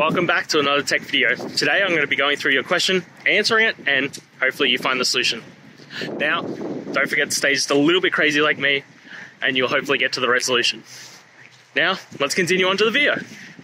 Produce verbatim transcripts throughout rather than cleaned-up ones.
Welcome back to another tech video. Today I'm going to be going through your question, answering it, and hopefully you find the solution. Now, don't forget to stay just a little bit crazy like me, and you'll hopefully get to the resolution. Now, let's continue on to the video.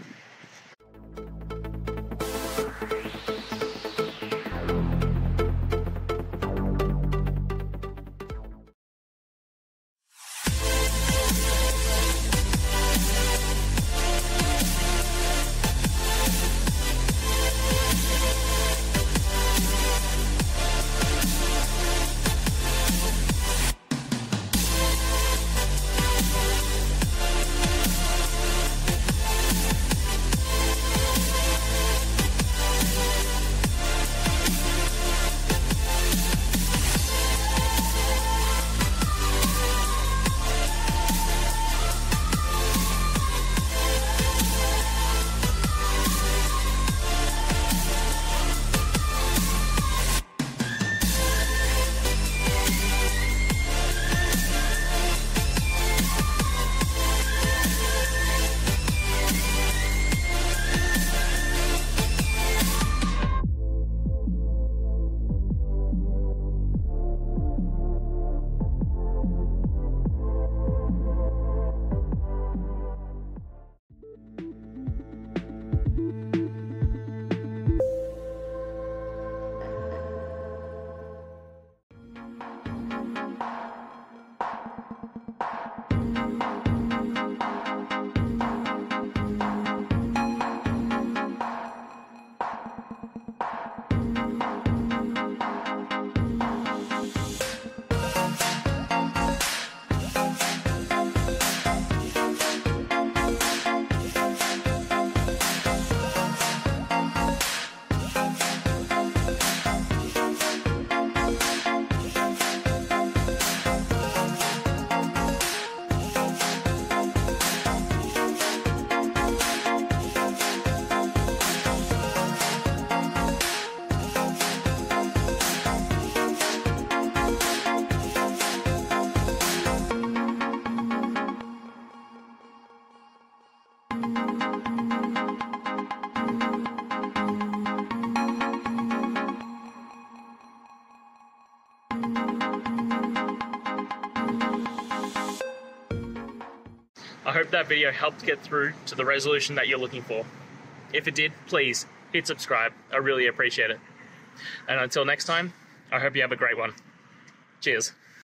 I hope that video helped get through to the resolution that you're looking for. If it did, please hit subscribe. I really appreciate it. And until next time, I hope you have a great one. Cheers.